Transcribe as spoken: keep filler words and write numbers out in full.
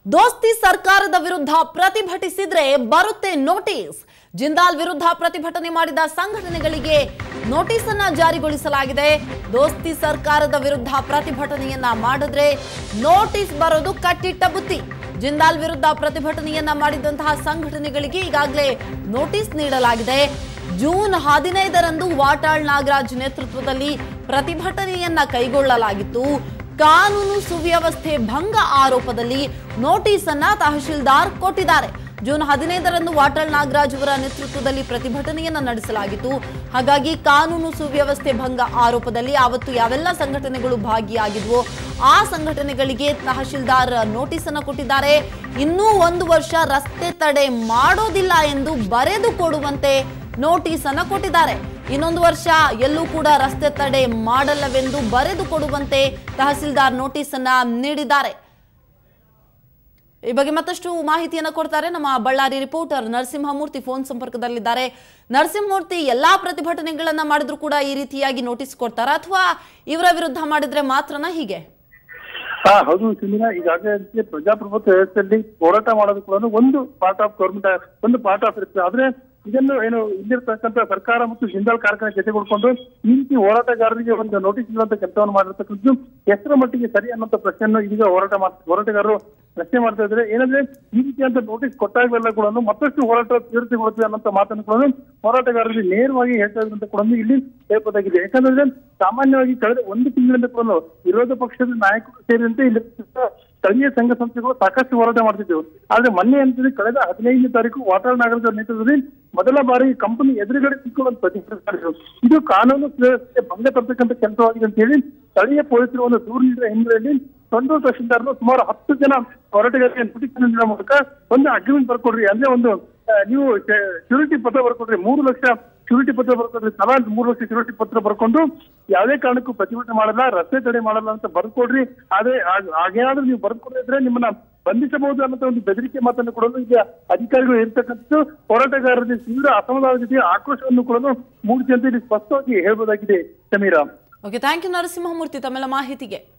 ದೋಸ್ತಿ ಸರ್ಕಾರದ ವಿರುದ್ಧ ಪ್ರತಿಭಟಿಸಿದ್ರೆ ಬರುತ್ತೆ ನೋಟಿಸ್. ಜಿಂದಾಲ್ ವಿರುದ್ಧ ಪ್ರತಿಭಟನೆ ಮಾಡಿದ ಸಂಘಟನೆಗಳಿಗೆ ನೋಟಿಸ್ ಅನ್ನು ಜಾರಿಗೊಳಿಸಲಾಗಿದೆ. ದೋಸ್ತಿ ಸರ್ಕಾರದ ವಿರುದ್ಧ ಪ್ರತಿಭಟನೆಯನ್ನ ಮಾಡಿದ್ರೆ ನೋಟಿಸ್ ಬರೋದು ಕಟ್ಟಿಟ್ಟ ಬುತ್ತಿ. ಜಿಂದಾಲ್ ವಿರುದ್ಧ ಪ್ರತಿಭಟನೆಯನ್ನ ಮಾಡಿದಂತಹ ಸಂಘಟನೆಗಳಿಗೆ ಈಗಾಗಲೇ ನೋಟಿಸ್ ನೀಡಲಾಗಿದೆ. ಜೂನ್ ಹದಿನೈದರಂದು ವಾಟಾಳ್ ನಾಗರಾಜ್ ನೇತೃತ್ವದಲ್ಲಿ ಪ್ರತಿಭಟನೆಯನ್ನ ಕೈಗೊಳ್ಳಲಾಗಿತ್ತು. ಕಾನೂನು ಸುವ್ಯವಸ್ಥೆ ಭಂಗ ಆರೋಪದಲ್ಲಿ ನೋಟಿಸ್ ಅನ್ನ ತಹಶೀಲ್ದಾರ್ ಕೊಟ್ಟಿದ್ದಾರೆ. ಜೂನ್ ಹದಿನೈದರಂದು ವಾಟಾಳ್ ನಾಗರಾಜ್ ಅವರ ನೇತೃತ್ವದಲ್ಲಿ ಪ್ರತಿಭಟನೆಯನ್ನ ನಡೆಸಲಾಗಿತ್ತು. ಹಾಗಾಗಿ ಕಾನೂನು ಸುವ್ಯವಸ್ಥೆ ಭಂಗ ಆರೋಪದಲ್ಲಿ ಅವತ್ತು ಯಾವೆಲ್ಲ ಸಂಘಟನೆಗಳು ಭಾಗಿಯಾಗಿದ್ವೋ ಆ ಸಂಘಟನೆಗಳಿಗೆ ತಹಶೀಲ್ದಾರ್ ನೋಟಿಸ್ ಅನ್ನು ಕೊಟ್ಟಿದ್ದಾರೆ. ಇನ್ನೂ ಒಂದು ವರ್ಷ ರಸ್ತೆ ತಡೆ ಮಾಡೋದಿಲ್ಲ ಎಂದು ಬರೆದು ಕೊಡುವಂತೆ ನೋಟಿಸ್ ಅನ್ನು ಕೊಟ್ಟಿದ್ದಾರೆ. ಇನ್ನೊಂದು ವರ್ಷ ಎಲ್ಲೂ ಕೂಡ ರಸ್ತೆ ತಡೆ ಮಾಡಲ್ಲವೆಂದು ಬರೆದು ಕೊಡುವಂತೆ ತಹಸೀಲ್ದಾರ್ ನೋಟಿಸ್ ಅನ್ನ ನೀಡಿದ್ದಾರೆ. ಈ ಬಗ್ಗೆ ಮತ್ತಷ್ಟು ಮಾಹಿತಿಯನ್ನು ಕೊಡ್ತಾರೆ ನಮ್ಮ ಬಳ್ಳಾರಿ ರಿಪೋರ್ಟರ್ ನರಸಿಂಹಮೂರ್ತಿ ಫೋನ್ ಸಂಪರ್ಕದಲ್ಲಿದ್ದಾರೆ. ನರಸಿಂಹಮೂರ್ತಿ, ಎಲ್ಲಾ ಪ್ರತಿಭಟನೆಗಳನ್ನ ಮಾಡಿದ್ರು ಕೂಡ ಈ ರೀತಿಯಾಗಿ ನೋಟಿಸ್ ಕೊಡ್ತಾರಾ ಅಥವಾ ಇವರ ವಿರುದ್ಧ ಮಾಡಿದ್ರೆ ಮಾತ್ರನಾ ಹೀಗೆ? ಹಾ ಹೌದು ಸುಮಿರಾ, ಈಗಾಗಲೇ ಪ್ರಜಾಪ್ರಭುತ್ವ ವ್ಯವಸ್ಥೆಯಲ್ಲಿ ಹೋರಾಟ ಮಾಡೋದು ಕೂಡ ಒಂದು ಪಾರ್ಟ್ ಆಫ್ ಗೌರ್ಮೆಂಟ್, ಒಂದು ಪಾರ್ಟ್ ಆಫ್ ಇರುತ್ತೆ. ಆದ್ರೆ ಇದನ್ನು ಏನು ಇಲ್ಲಿರ್ತಕ್ಕಂಥ ಸರ್ಕಾರ ಮತ್ತು ಜಿಂದಾಲ್ ಕಾರ್ಖಾನೆ ಜೊತೆಗೂಡ್ಕೊಂಡು ಈ ರೀತಿ ಹೋರಾಟಗಾರರಿಗೆ ಒಂದು ನೋಟಿಸ್ ಇರುವಂತ ಕೆಲಸವನ್ನು ಮಾಡಿರ್ತಕ್ಕಂಥದ್ದು ಎಷ್ಟರ ಮಟ್ಟಿಗೆ ಸರಿ ಅನ್ನೋಂಥ ಪ್ರಶ್ನೆಯನ್ನು ಈಗ ಹೋರಾಟ ಮಾಡ್ ಹೋರಾಟಗಾರರು ಪ್ರಶ್ನೆ ಮಾಡ್ತಾ ಇದ್ದಾರೆ. ಏನಂದ್ರೆ ಈ ರೀತಿಯಂತ ನೋಟಿಸ್ ಕೊಟ್ಟಾಗಲೆಲ್ಲ ಕೂಡ ಮತ್ತಷ್ಟು ಹೋರಾಟ ತೀವ್ರತೆಗೊಳ್ಳುತ್ತೆ ಅನ್ನೋಂಥ ಮಾತನ್ನು ಕೂಡ ಹೋರಾಟಗಾರರಿಗೆ ನೇರವಾಗಿ ಹೇಳ್ತಾ ಇದ್ರಂತ ಕೂಡ ಇಲ್ಲಿ ಹೇಳ್ಬೋದಾಗಿದೆ. ಯಾಕಂದ್ರೆ ಸಾಮಾನ್ಯವಾಗಿ ಕಳೆದ ಒಂದು ತಿಂಗಳಿಂದ ಕೂಡ ವಿರೋಧ ಪಕ್ಷದ ನಾಯಕರು ಸೇರಿದಂತೆ ಇಲ್ಲಿ ಸ್ಥಳೀಯ ಸಂಘ ಸಂಸ್ಥೆಗಳು ಸಾಕಷ್ಟು ಹೋರಾಟ ಮಾಡ್ತಿದ್ದೆವು. ಆದ್ರೆ ಮೊನ್ನೆ ಅಂತಂದ್ರೆ ಕಳೆದ ಹದಿನೈದನೇ ತಾರೀಕು ವಾಟಾಳ್ ನಾಗರಾಜ್ ನೇತೃತ್ವದಲ್ಲಿ ಮೊದಲ ಬಾರಿ ಕಂಪನಿ ಎದುರುಗಡೆ ಸಿಕ್ಕುವಂತ ಪ್ರತಿಭಟನೆ, ಇದು ಕಾನೂನು ಸುವ್ಯವಸ್ಥೆ ಭಂಗ ತರ್ತಕ್ಕಂಥ ಕೆಲಸವಾಗಿದೆ ಅಂತ ಹೇಳಿ ಸ್ಥಳೀಯ ಪೊಲೀಸರು ಒಂದು ದೂರು ನೀಡಿದ ಹಿನ್ನೆಲೆಯಲ್ಲಿ ಸಂದೂರ್ ತಹಶೀಲ್ದಾರ್ ಸುಮಾರು ಹತ್ತು ಜನ ಹೋರಾಟಗಾರರಿಗೆ ನೋಟಿಸ್ ನೀಡುವ ಮೂಲಕ ಒಂದು ಅಗ್ರಿಮೆಂಟ್ ಬರ್ಕೊಡ್ರಿ, ಅಂದ್ರೆ ಒಂದು ನೀವು ಶ್ಯೂರಿಟಿ ಪತ್ರ ಬರ್ಕೊಡ್ರಿ, ಮೂರು ಲಕ್ಷ ಶ್ಯೂರಿಟಿ ಪತ್ರ ಬರ್ಕೊಡ್ರಿ, ತಲಾ ಮೂರು ಲಕ್ಷ ಶ್ಯೂರಿಟಿ ಪತ್ರ ಬರ್ಕೊಂಡು ಯಾವುದೇ ಕಾರಣಕ್ಕೂ ಪ್ರತಿಭಟನೆ ಮಾಡಲ್ಲ, ರಸ್ತೆ ತಡೆ ಮಾಡಲ್ಲ ಅಂತ ಬರ್ಕೊಡ್ರಿ. ಆದ್ರೆ ಹಾಗೇನಾದ್ರೂ ನೀವು ಬರ್ಕೊಡಿದ್ರೆ ನಿಮ್ಮನ್ನ ಬಂಧಿಸಬಹುದು ಅನ್ನೋ ಒಂದು ಬೆದರಿಕೆ ಮಾತನ್ನು ಕೊಡಲು ಈಗ ಅಧಿಕಾರಿಗಳು ಇರ್ತಕ್ಕಂಥದ್ದು ಹೋರಾಟಗಾರರಿಗೆ ತೀವ್ರ ಅಸಮಾಧಾನದ ಜೊತೆಗೆ ಆಕ್ರೋಶವನ್ನು ಕೂಡ ಮೂಡಿಸಿ ಅಂತ ಇಲ್ಲಿ ಸ್ಪಷ್ಟವಾಗಿ ಹೇಳ್ಬೋದಾಗಿದೆ. Sameera, okay, thank you Narasimhamurthy ತಮ್ಮೆಲ್ಲ ಮಾಹಿತಿಗೆ.